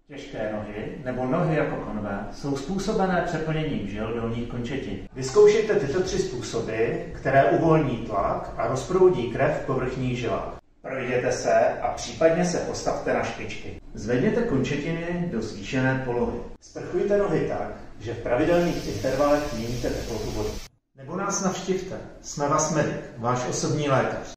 Těžké nohy nebo nohy jako konve jsou způsobené přeplněním žil dolních končetin. Vyzkoušejte tyto 3 způsoby, které uvolní tlak a rozproudí krev v povrchních žilách. Projděte se a případně se postavte na špičky. Zvedněte končetiny do zvýšené polohy. Sprchujte nohy tak, že v pravidelných intervalech měníte teplotu vody. Nebo nás navštivte. Jsme Vasmedic, váš osobní lékař.